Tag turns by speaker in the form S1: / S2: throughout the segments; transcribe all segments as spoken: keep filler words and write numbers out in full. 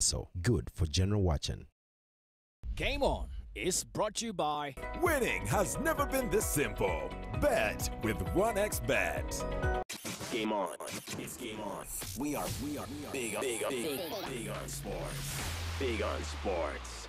S1: So good for general watching.
S2: Game On is brought to you by
S3: Winning has never been this simple. Bet with OneXBet.
S4: Game on. It's game on. We are, we are, we are big, on, big, on, big, big on sports. Big on sports.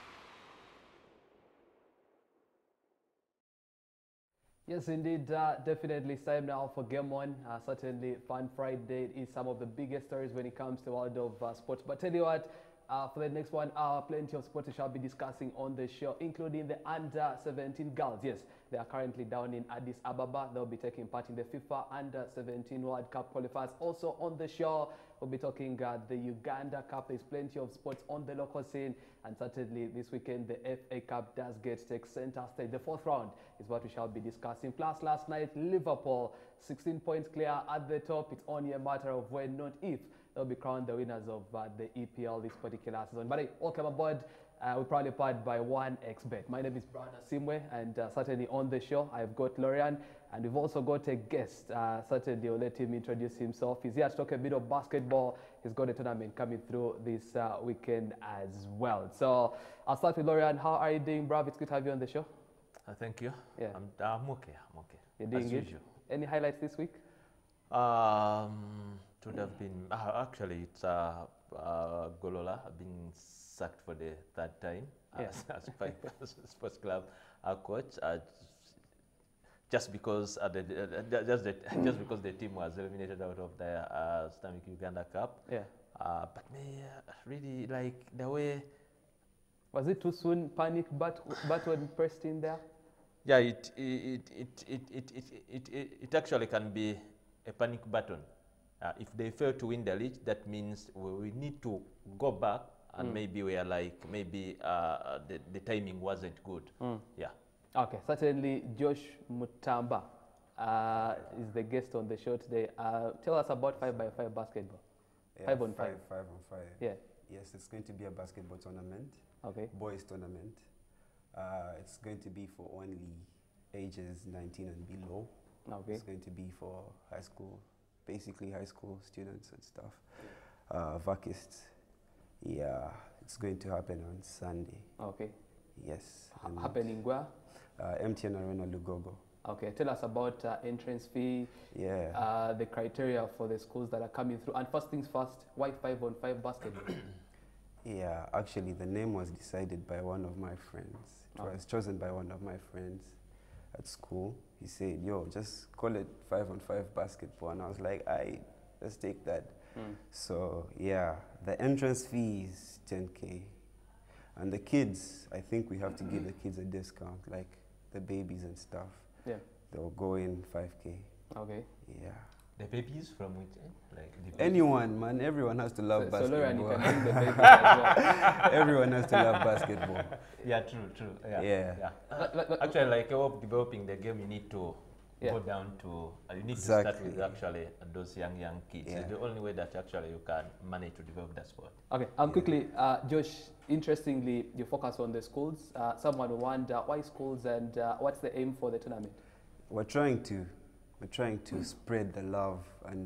S5: Yes, indeed, uh, definitely. It's time now for Game On. Uh, certainly, Fun Friday is some of the biggest stories when it comes to the world of uh, sports. But tell you what, uh, for the next one hour, plenty of sports we shall be discussing on the show, including the under seventeen girls. Yes, they are currently down in Addis Ababa. They'll be taking part in the FIFA under seventeen World Cup qualifiers. Also on the show, we'll be talking uh, the Uganda Cup. There's plenty of sports on the local scene. And certainly this weekend, the F A Cup does get take center stage. The fourth round is what we shall be discussing. Plus, last night, Liverpool, sixteen points clear at the top. It's only a matter of when, not if, they'll be crowned the winners of uh, the E P L this particular season. But hey, welcome aboard. Uh, we're proudly powered by OneXBet. My name is Brian Asimwe, and uh, certainly on the show, I've got Lorian, and we've also got a guest. Uh, certainly, I'll let him introduce himself. He's here to talk a bit of basketball. He's got a tournament coming through this uh, weekend as well. So I'll start with Lorian. How are you doing, bruv? It's good to have you on the show.
S6: Uh, thank you.
S5: Yeah.
S6: I'm, I'm okay. I'm okay.
S5: You're doing
S6: As
S5: good?
S6: usual.
S5: Any highlights this week?
S6: Um, it would have been, uh, actually, it's uh, uh, Golola being sacked for the third time
S5: Yeah.
S6: as, as Pipe Sports Club uh, coach. Uh, just because uh, the, uh, just the, just because the team was eliminated out of the uh, Stomach Uganda Cup.
S5: Yeah.
S6: Uh, but me, uh, really like the way.
S5: Was it too soon? Panic but button pressed in there?
S6: Yeah, it it, it, it, it, it, it, it, it actually can be a panic button. Uh, if they fail to win the league, that means we, we need to go back and
S5: Mm.
S6: maybe we are like, maybe uh, the, the timing wasn't good.
S5: Mm.
S6: Yeah.
S5: Okay, certainly Josh Mutamba uh, is the guest on the show today. Uh, tell us about five by five basketball.
S7: Yeah,
S5: Five on five.
S7: Five on five.
S5: Yeah.
S7: Yes, it's going to be a basketball tournament,
S5: Okay.
S7: boys tournament. Uh, it's going to be for only ages nineteen and below.
S5: Okay.
S7: It's going to be for high school, basically high school students and stuff. Uh, Vacists. Yeah, it's going to happen on Sunday.
S5: Okay.
S7: Yes.
S5: Ha-
S7: and,
S5: happening where?
S7: Uh, M T N Arena Lugogo.
S5: Okay. Tell us about uh, entrance fee,
S7: Yeah.
S5: uh, the criteria for the schools that are coming through, and first things first, why five on five basketball?
S7: Yeah, actually, the name was decided by one of my friends. It
S5: Okay.
S7: was chosen by one of my friends at school. He said, yo, just call it five on five basketball. And I was like, I let's take that.
S5: Mm.
S7: So, yeah, the entrance fee is ten K. And the kids, I think we have to give the kids a discount, like the babies and stuff.
S5: Yeah.
S7: They'll go in five K.
S5: Okay.
S7: Yeah.
S6: The babies from which end? Like the babies?
S7: Anyone, man, everyone has to love
S5: So, so Lorian, you
S7: basketball.
S5: can bring the babies as well.
S7: Everyone has to love basketball.
S6: Yeah, true, true. Yeah.
S7: Yeah.
S6: yeah.
S5: Like- like- like-
S6: Actually, like uh, developing the game, you need to
S5: Yeah.
S6: go down to, uh, you need to start with
S7: Exactly.
S6: actually those young, young kids.
S7: Yeah.
S6: It's the only way that actually you can manage to develop that sport.
S5: Okay, um, quickly, uh, Josh, interestingly, you focus on the schools. Uh, someone will wonder why schools and uh, what's the aim for the tournament?
S7: We're trying to, we're trying to spread the love and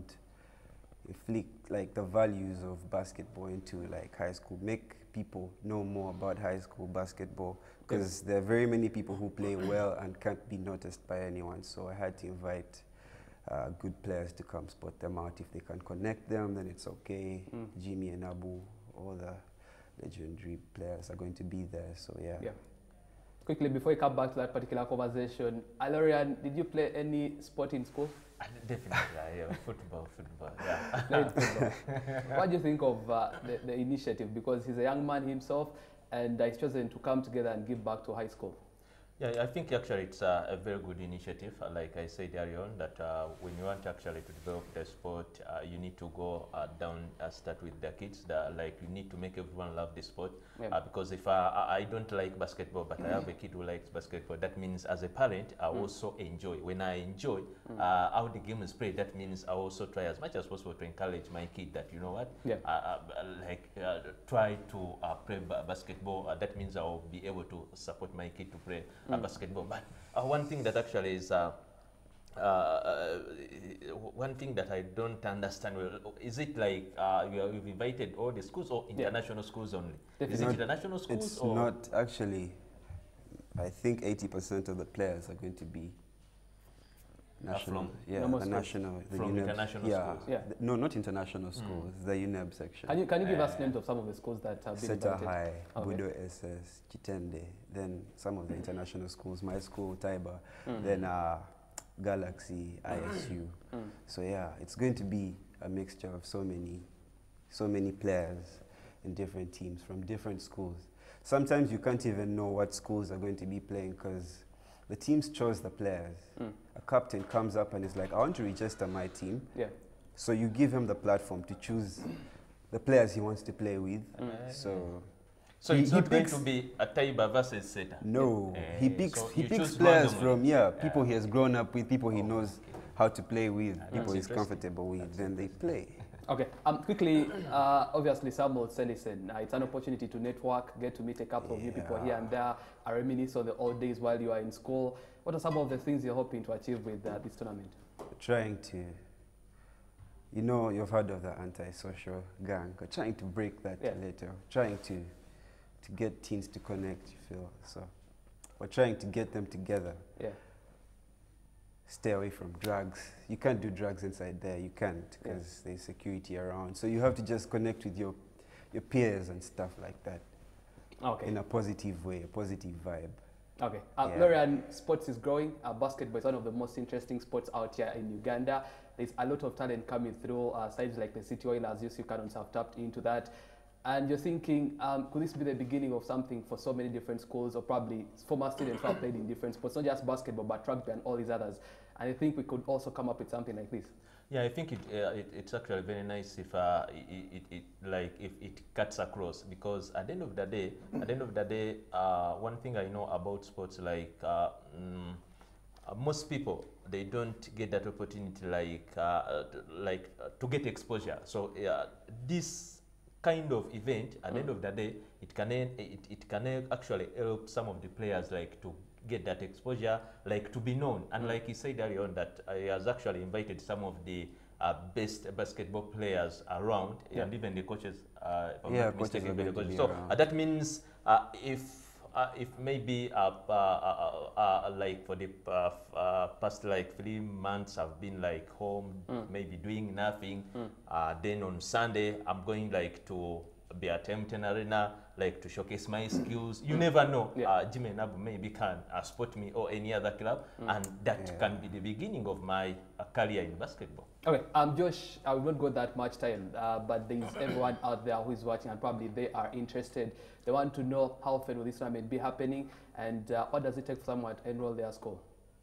S7: inflict like the values of basketball into like high school, make people know more about high school basketball, because there are very many people who play well and can't be noticed by anyone. So I had to invite uh, good players to come spot them out. If they can connect them, then it's okay.
S5: Mm.
S7: Jimmy and Abu, all the legendary players are going to be there. So yeah.
S5: Yeah. Quickly, before we come back to that particular conversation, Alorian, did you play any sport in school?
S6: Uh, Definitely, yeah, yeah, football, football, yeah.
S5: Played football. What do you think of uh, the, the initiative? Because he's a young man himself, and uh, he's chosen to come together and give back to high school.
S6: Yeah, I think actually it's uh, a very good initiative. Uh, like I said earlier on, that uh, when you want actually to develop the sport, uh, you need to go uh, down, uh, start with the kids. The, like you need to make everyone love the sport.
S5: Yeah.
S6: Uh, because if I, I don't like basketball, but I have a kid who likes basketball, that means as a parent, I
S5: Mm.
S6: also enjoy. When I enjoy
S5: Mm.
S6: uh, how the game is played, that means I also try as much as possible to encourage my kid that, you know what,
S5: Yeah.
S6: uh, uh, like uh, try to uh, play ba basketball. Uh, that means I will be able to support my kid to play uh,
S5: Mm.
S6: basketball. But uh, one thing that actually is uh, uh, one thing that I don't understand, well, is it like uh, you have invited all the schools or international yeah. schools only?
S5: Definitely.
S6: Is it international schools?
S7: It's
S6: or?
S7: not actually. I think eighty percent of the players are going to be national.
S6: From
S7: yeah,
S5: normal
S7: the
S5: schools.
S7: national. The
S6: From
S7: U N E B,
S6: international
S7: yeah,
S6: schools?
S5: Yeah.
S7: The, no, not international schools. Mm. The U N E B section.
S5: Can you, can you give uh, us names of some of the schools that have been
S7: Seta
S5: invited?
S7: High,
S5: okay.
S7: Budo S S, Chitende, then some of the international schools, my school, Taiba,
S5: mm.
S7: then uh, Galaxy, I S U. Mm. So yeah, it's going to be a mixture of so many, so many players in different teams from different schools. Sometimes you can't even know what schools are going to be playing because the teams chose the players. Mm. A captain comes up and is like, I want to register my team.
S5: Yeah.
S7: So you give him the platform to choose the players he wants to play with. Mm. So,
S6: so
S7: he,
S6: it's
S7: he
S6: not going
S7: picks,
S6: to be a Taiba versus Seta?
S7: No,
S6: uh,
S7: he picks,
S6: so
S7: he picks players
S6: randomly.
S7: from, yeah,
S6: yeah,
S7: people he has grown up with, people he
S6: oh,
S7: knows
S6: okay.
S7: how to play with,
S6: yeah,
S7: people he's comfortable with,
S6: that's
S7: then they play.
S5: Okay, um, quickly, uh, obviously Samuel Selison, uh, it's an opportunity to network, get to meet a couple yeah. of new people here and there, I reminisce on the old days while you are in school. What are some of the things you're hoping to achieve with uh, this tournament?
S7: Trying to, you know, you've heard of the anti-social gang, but trying to break that yeah. later, trying to, to get teens to connect, you feel, so, we're trying to get them together.
S5: Yeah.
S7: Stay away from drugs. You can't do drugs inside there. You can't because yeah. there's security around. So you have to just connect with your, your peers and stuff like that.
S5: Okay.
S7: In a positive way, a positive vibe.
S5: Okay. Uh,
S7: yeah.
S5: Lorian, sports is growing. Uh, basketball is one of the most interesting sports out here in Uganda. There's a lot of talent coming through. Uh, sides like the City Oilers, U C Cannons have tapped into that. And you're thinking, um, could this be the beginning of something for so many different schools or probably former students who have played in different sports, not just basketball, but rugby and all these others? And I think we could also come up with something like this.
S6: Yeah, I think it, uh, it it's actually very nice if uh, it, it, it like if it cuts across, because at the end of the day, at the end of the day, uh, one thing I know about sports, like uh, mm, uh, most people, they don't get that opportunity, like uh, like uh, to get exposure. So uh, this kind of event, at the mm. end of the day, it can it, it can actually help some of the players like to get that exposure, like to be known. And mm. like he said earlier on, that uh, he has actually invited some of the uh, best basketball players around, yeah. and even the coaches. Uh, if I'm
S7: yeah,
S6: not
S7: coaches
S6: mistaken,
S7: are
S6: the coaches.
S7: So
S6: uh, that means uh, if uh, if maybe uh, uh, uh, uh, like for the uh, uh, past like three months I've been like home, mm. maybe doing nothing. Mm. Uh, then on Sunday I'm going like to be at Tempton Arena, like to showcase my skills. You never know. Yeah. Uh, Jimmy Nabu maybe can uh, spot me or any other club, mm. and that yeah. can be the beginning of my uh, career in basketball.
S5: Okay, um, Josh, I will not go that much time, uh, but there is everyone out there who is watching and probably they are interested. They want to know how often will this tournament be happening and uh, what does it take for someone to enroll their school?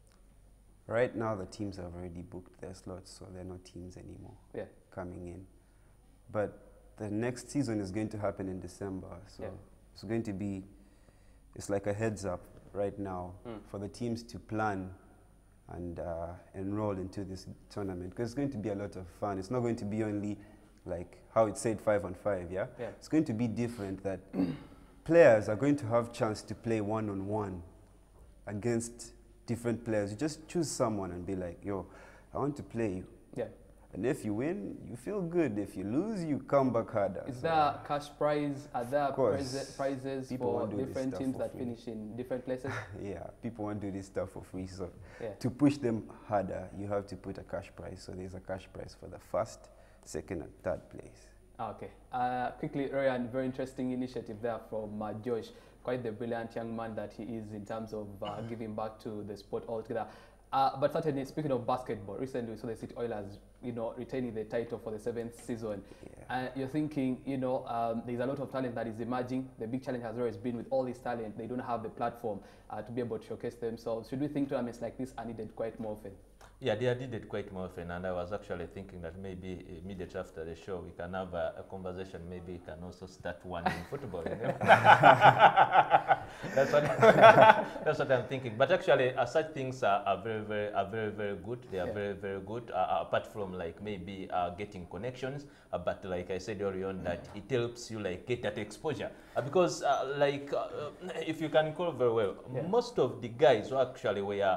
S7: Right now, the teams have already booked their slots, so there are no teams anymore
S5: yeah.
S7: coming in. But the next season is going to happen in December, so yeah. it's going to be, it's like a heads up right now mm. for the teams to plan and uh, enroll into this tournament, because it's going to be a lot of fun. It's not going to be only like how it said five on five, yeah?
S5: yeah.
S7: It's going to be different, that players are going to have chance to play one-on-one against different players. You just choose someone and be like, yo, I want to play you.
S5: Yeah.
S7: And if you win, you feel good. If you lose, you come back harder.
S5: Is
S7: so
S5: there cash prize? Are there prize, prizes
S7: people
S5: for different teams
S7: for
S5: that
S7: free.
S5: finish in different places?
S7: Yeah, people want to do this stuff for free. So
S5: yeah.
S7: to push them harder, you have to put a cash prize. So there's a cash prize for the first, second, and third place.
S5: Okay. Uh, quickly, Ryan, very interesting initiative there from uh, Josh. Quite the brilliant young man that he is in terms of uh, giving back to the sport altogether. Uh, but certainly, speaking of basketball, recently we saw the City Oilers, you know, retaining the title for the seventh season.
S7: Yeah.
S5: And you're thinking, you know, um, there's a lot of talent that is emerging. The big challenge has always been with all this talent, they don't have the platform uh, to be able to showcase themselves. Should we think tournaments like this are needed quite more often? Yeah,
S6: they are needed quite more often, and I was actually thinking that maybe immediately after the show we can have a, a conversation. Maybe we can also start one in football. You know? that's what that's what I'm thinking. But actually, uh, such things are, are very, very, are very, very good. They are yeah. very, very good. Uh, apart from like maybe uh, getting connections, uh, but like I said earlier on, that it helps you like get that exposure uh, because uh, like uh, if you can recall very well, yeah. most of the guys who actually were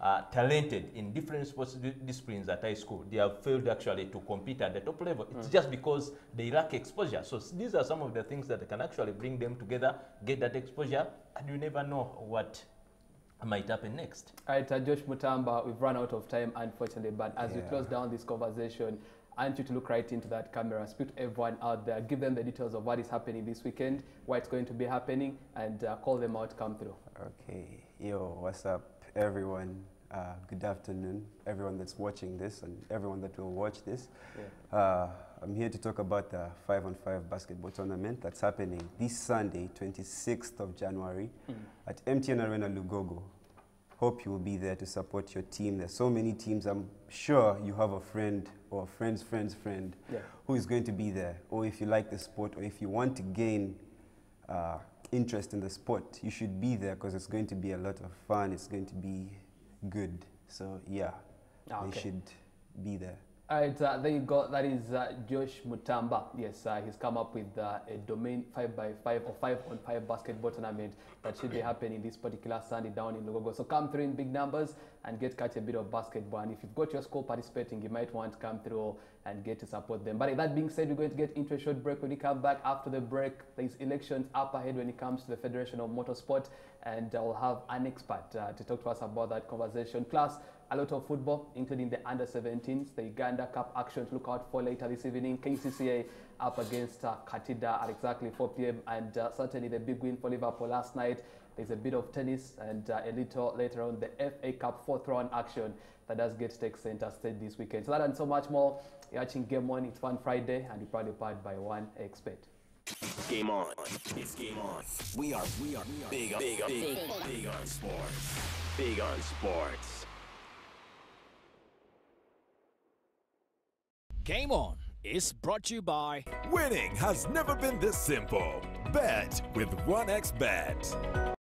S6: uh, talented in different sports di disciplines at high school, they have failed actually to compete at the top level. It's mm. just because they lack exposure. So these are some of the things that can actually bring them together, get that exposure, and you never know what might happen next. All right, uh, Josh Mutamba, we've run out of time, unfortunately, but as yeah. we close down this conversation, I want you to look right into that camera, speak to everyone out there, give them the details of what is happening this weekend, why it's going to be happening, and uh, call them out, come through. Okay. Yo, what's up, everyone? Uh, good afternoon, everyone that's watching this and everyone that will watch this. Yeah. Uh, I'm here to talk about the five on five basketball tournament that's happening this Sunday, twenty-sixth of January, mm. at M T N Arena Lugogo. Hope you will be there to support your team. There's so many teams. I'm sure you have a friend or a friend's friend's friend yeah. who is going to be there. Or if you like the sport, or if you want to gain uh, interest in the sport, you should be there because it's going to be a lot of fun. It's going to be good. So yeah, okay. They should be there. All right, uh, there you go. That is uh, Josh Mutamba. Yes, uh, he's come up with uh, a domain five by five or five on five basketball tournament that should be happening this particular Sunday down in Lugogo. So come through in big numbers and get catch a bit of basketball. And if you've got your school participating, you might want to come through and get to support them. But that being said, we're going to get into a short break. When we come back after the break, there's elections up ahead when it comes to the Federation of Motorsport, and I'll have an expert uh, to talk to us about that conversation. Plus, a lot of football, including the under seventeens, the Uganda Cup action to look out for later this evening. K C C A up against uh, Katida at exactly four p m and uh, certainly the big win for Liverpool last night. There's a bit of tennis and uh, a little later on the F A Cup fourth round action that does get to take center stage this weekend. So that and so much more. You're watching Game On. It's Fun Friday, and you're probably powered by One Expert.
S4: Game on. It's game on. We are we are, we are big, big, big, big, big on sports. Big on sports.
S2: Game On is brought to you by...
S3: Winning has never been this simple. Bet with one X Bet.